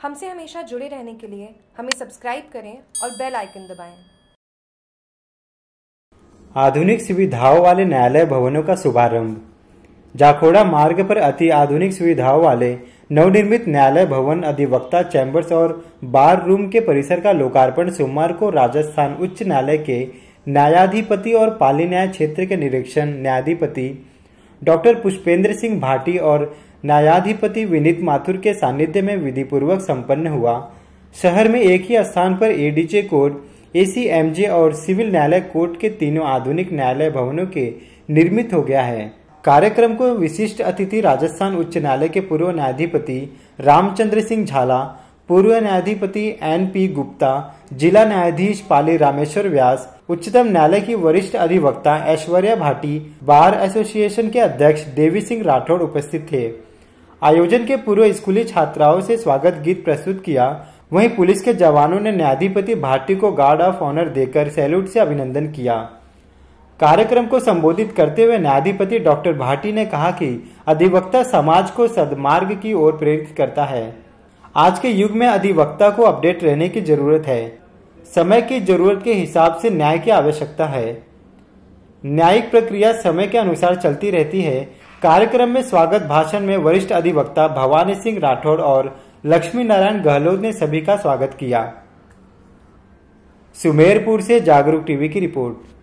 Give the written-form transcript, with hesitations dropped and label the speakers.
Speaker 1: हमसे हमेशा जुड़े रहने के लिए हमें सब्सक्राइब करें और बेल आइकन दबाएं।
Speaker 2: आधुनिक सुविधाओं वाले न्यायालय भवनों का शुभारंभ। जाखोड़ा मार्ग पर अति आधुनिक सुविधाओं वाले नवनिर्मित न्यायालय भवन, अधिवक्ता चैम्बर्स और बार रूम के परिसर का लोकार्पण सोमवार को राजस्थान उच्च न्यायालय के न्यायाधिपति और पाली न्याय क्षेत्र के निरीक्षण न्यायाधिपति डॉक्टर पुष्पेंद्र सिंह भाटी और न्यायाधिपति विनीत माथुर के सानिध्य में विधिपूर्वक संपन्न हुआ। शहर में एक ही स्थान पर एडीजे कोर्ट, एसीएमजे और सिविल न्यायालय कोर्ट के तीनों आधुनिक न्यायालय भवनों के निर्मित हो गया है। कार्यक्रम को विशिष्ट अतिथि राजस्थान उच्च न्यायालय के पूर्व न्यायाधिपति रामचंद्र सिंह झाला, पूर्व न्यायाधिपति एनपी गुप्ता, जिला न्यायाधीश पाली रामेश्वर व्यास, उच्चतम न्यायालय की वरिष्ठ अधिवक्ता ऐश्वर्या भाटी, बार एसोसिएशन के अध्यक्ष देवी सिंह राठौड़ उपस्थित थे। आयोजन के पूर्व स्कूली छात्राओं से स्वागत गीत प्रस्तुत किया। वहीं पुलिस के जवानों ने न्यायाधिपति भाटी को गार्ड ऑफ ऑनर देकर सैल्यूट से अभिनंदन किया। कार्यक्रम को संबोधित करते हुए न्यायाधिपति डॉक्टर भाटी ने कहा कि अधिवक्ता समाज को सद्मार्ग की ओर प्रेरित करता है। आज के युग में अधिवक्ता को अपडेट रहने की जरूरत है। समय की जरूरत के हिसाब से न्याय की आवश्यकता है। न्यायिक प्रक्रिया समय के अनुसार चलती रहती है। कार्यक्रम में स्वागत भाषण में वरिष्ठ अधिवक्ता भवानी सिंह राठौड़ और लक्ष्मी नारायण गहलोत ने सभी का स्वागत किया। सुमेरपुर से जागरूक टीवी की रिपोर्ट।